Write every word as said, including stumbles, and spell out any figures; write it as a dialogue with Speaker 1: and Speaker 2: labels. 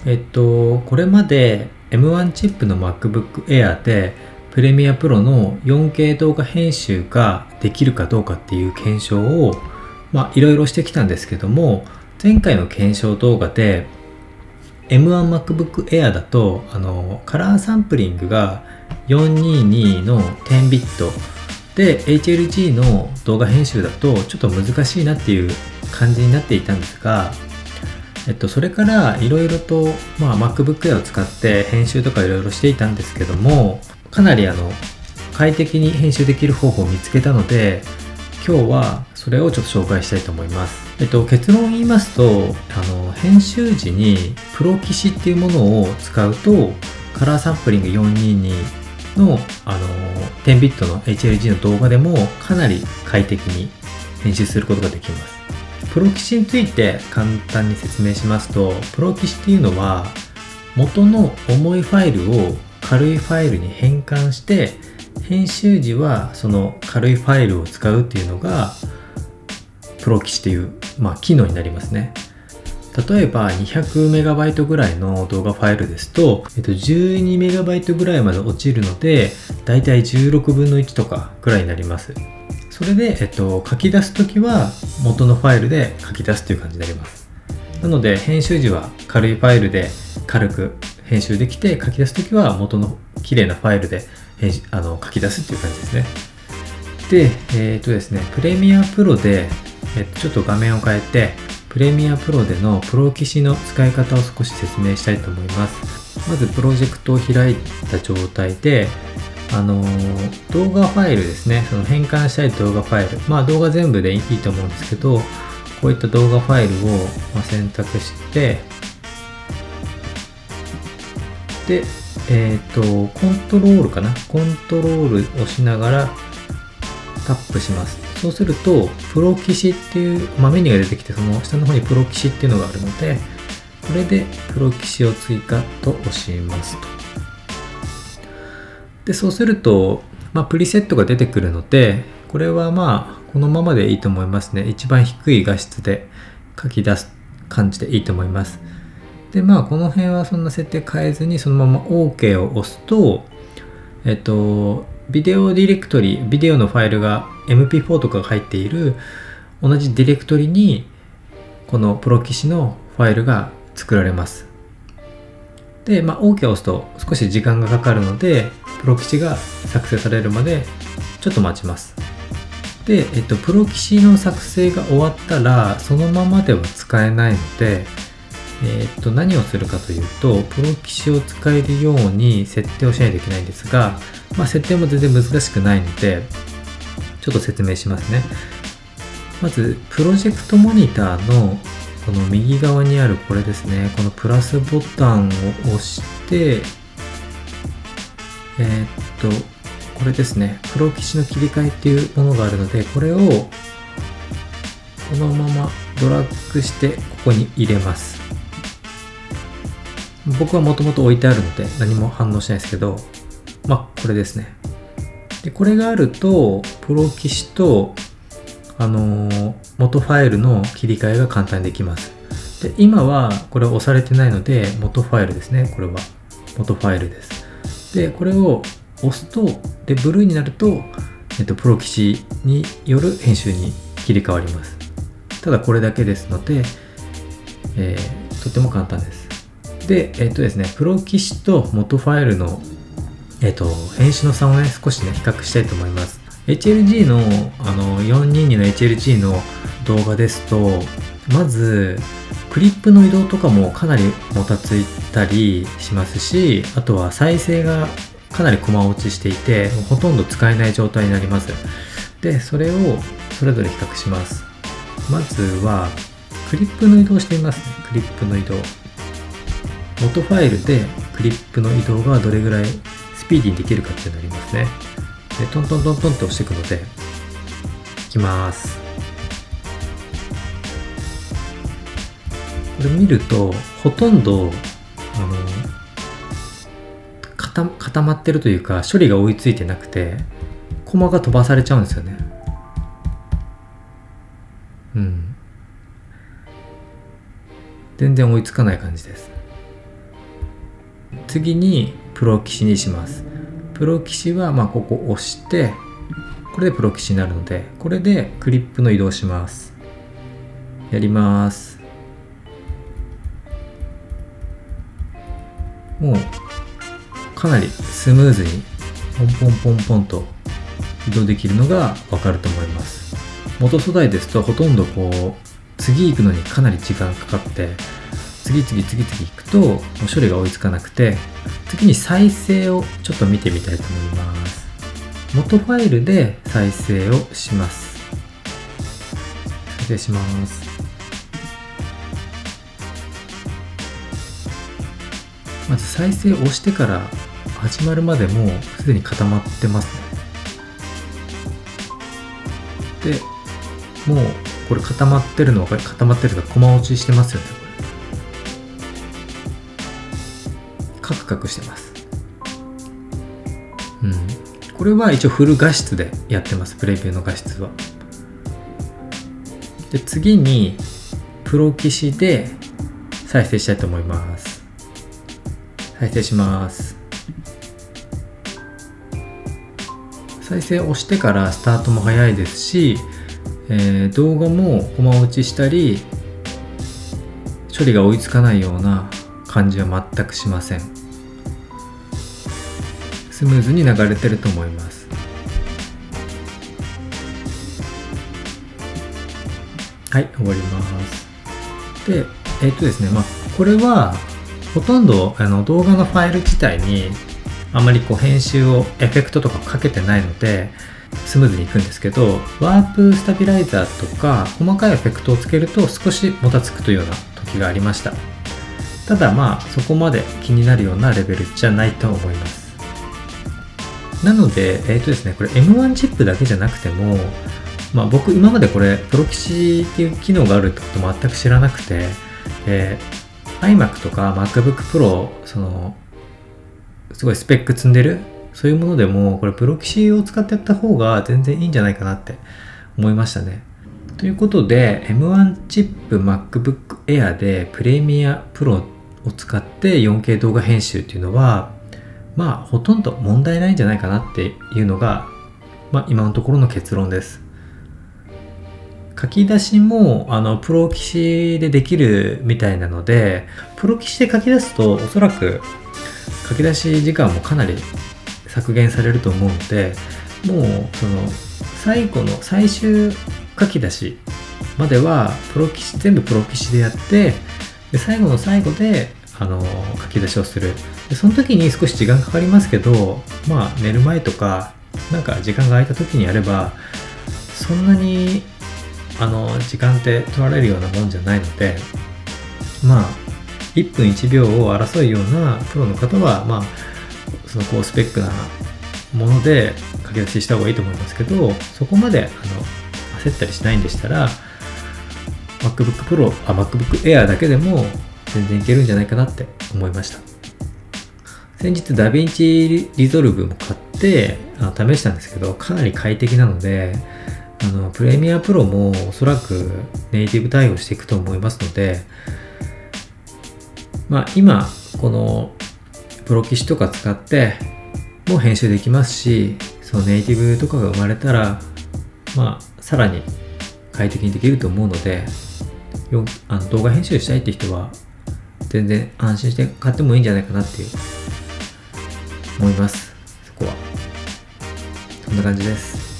Speaker 1: えっと、これまで エムワン チップの MacBook Air で Premiere Pro の よんケー 動画編集ができるかどうかっていう検証をまあいろいろしてきたんですけども、前回の検証動画で エムワン MacBook Air だとあのカラーサンプリングがよんにーにーのじゅうビットで エイチエルジー の動画編集だとちょっと難しいなっていう感じになっていたんですが、えっと、それからいろいろと、まあ、MacBook Air を使って編集とかいろいろしていたんですけども、かなりあの快適に編集できる方法を見つけたので、今日はそれをちょっと紹介したいと思います。えっと、結論を言いますと、あの編集時にプロキシっていうものを使うと、カラーサンプリングよんにーにーの、あのじゅうビットの エイチエルジー の動画でもかなり快適に編集することができます。プロキシについて簡単に説明しますと、プロキシっていうのは元の重いファイルを軽いファイルに変換して、編集時はその軽いファイルを使うっていうのがプロキシっていう、まあ、機能になりますね。例えば にひゃくメガバイト ぐらいの動画ファイルですと、えっと、じゅうにメガバイト ぐらいまで落ちるので、だいたいじゅうろくぶんのいちとかぐらいになります。それで、えっと、書き出すときは元のファイルで書き出すという感じになります。なので編集時は軽いファイルで軽く編集できて、書き出すときは元の綺麗なファイルで編集あの書き出すっていう感じですね。で、えー、っとですね、プレミアプロで、えっと、ちょっと画面を変えて、プレミアプロでのプロキシの使い方を少し説明したいと思います。まずプロジェクトを開いた状態で、あのー、動画ファイルですね、その変換したい動画ファイル、まあ動画全部でいいと思うんですけど、こういった動画ファイルをまあ選択して、で、えっと、コントロールかな、コントロール押しながらタップします。そうすると、プロキシっていう、まあ、メニューが出てきて、その下の方にプロキシっていうのがあるので、これでプロキシを追加と押しますと。で、そうすると、まあ、プリセットが出てくるので、これはまあ、このままでいいと思いますね。一番低い画質で書き出す感じでいいと思います。で、まあ、この辺はそんな設定変えずに、そのまま OK を押すと、えっと、ビデオディレクトリ、ビデオのファイルが エムピーフォー とかが入っている同じディレクトリに、このプロキシのファイルが作られます。で、まあ、OK を押すと少し時間がかかるので、プロキシが作成されるまでちょっと待ちます。で、えっと、プロキシの作成が終わったら、そのままでは使えないので、えっと、何をするかというと、プロキシを使えるように設定をしないといけないんですが、まあ、設定も全然難しくないので、ちょっと説明しますね。まず、プロジェクトモニターのこの右側にあるこれですね、このプラスボタンを押して、えー、っと、これですね、プロキシの切り替えっていうものがあるので、これをこのままドラッグしてここに入れます。僕はもともと置いてあるので何も反応しないですけど、まあこれですね。で、これがあると、プロキシとあのー、元ファイルの切り替えが簡単にできます。で、今はこれは押されてないので、元ファイルですね。これは元ファイルです。で、これを押すと、で、ブルーになると、えっと、プロキシによる編集に切り替わります。ただこれだけですので、えー、とても簡単です。で、えっとですね、プロキシと元ファイルの、えっと、編集の差をね、少しね、比較したいと思います。エイチエルジー の, あのよんにーにーの エイチエルジー の動画ですと、まずクリップの移動とかもかなりもたついたりしますし、あとは再生がかなりコマ落ちしていて、ほとんど使えない状態になります。で、それをそれぞれ比較します。まずはクリップの移動をしてみますね。クリップの移動、元ファイルでクリップの移動がどれぐらいスピーディーにできるかっていうのがありますね。で、トントントントンって押していくので、いきます。これ見ると、ほとんど、あの、固、固まってるというか、処理が追いついてなくて、コマが飛ばされちゃうんですよね。うん。全然追いつかない感じです。 次にプロ棋士にします。プロ棋士はまあここ押して、これでプロ棋士になるので、これでクリップの移動します。やります。もうかなりスムーズにポンポンポンポンと移動できるのがわかると思います。元素材ですとほとんどこう次行くのにかなり時間かかって、次々次々行くともう処理が追いつかなくて、次に再生をちょっと見てみたいと思います。元ファイルで再生をします。再生します。まず再生を押してから始まるまでもうすでに固まってますね。で、もうこれ固まってるのが固まってるのが駒落ちしてますよね。カクカクしてます。うん。これは一応フル画質でやってます。プレビューの画質は。で、次にプロ棋士で再生したいと思います。再生します。再生を押してからスタートも早いですし、えー、動画もコマ落ちしたり処理が追いつかないような感じは全くしません。スムーズに流れてると思います。はい、終わります。で、えっとですね、まあこれはほとんどあの動画のファイル自体にあまりこう編集をエフェクトとかかけてないのでスムーズにいくんですけど、ワープスタビライザーとか細かいエフェクトをつけると少しもたつくというような時がありました。ただまあそこまで気になるようなレベルじゃないと思います。なので、えっとですね、これ エムワン チップだけじゃなくても、まあ僕今までこれプロ棋士っていう機能があるってこと全く知らなくて、えー iMac とか MacBook Pro、そのすごいスペック積んでるそういうものでもこれプロ棋士を使ってやった方が全然いいんじゃないかなって思いましたね。ということで エムワン チップ MacBook Air で Premiere Pro を使って よんケー 動画編集っていうのはまあほとんど問題ないんじゃないかなっていうのが、まあ、今のところの結論です。書き出しもあのプロ棋士でできるみたいなので、プロ棋士で書き出すとおそらく書き出し時間もかなり削減されると思うので、もうその最後の最終書き出しまではプロ棋士全部プロ棋士でやって、で最後の最後であの書き出しをする。でその時に少し時間かかりますけど、まあ寝る前とかなんか時間が空いた時にやればそんなにあの時間って取られるようなもんじゃないので、まあいっぷんいちびょうを争うようなプロの方はまあその高スペックなもので書き出しした方がいいと思いますけど、そこまであの焦ったりしないんでしたら MacBook Pro、あ MacBook Air だけでも全然いけるんじゃないかなって思いました。先日ダヴィンチリゾルブも買ってあの試したんですけど、かなり快適なので、あのプレミアプロもおそらくネイティブ対応していくと思いますので、まあ今このプロ棋士とか使っても編集できますし、そのネイティブとかが生まれたらまあさらに快適にできると思うので、よあの動画編集したいって人は全然安心して買ってもいいんじゃないかなっていう思います。そこはそんな感じです。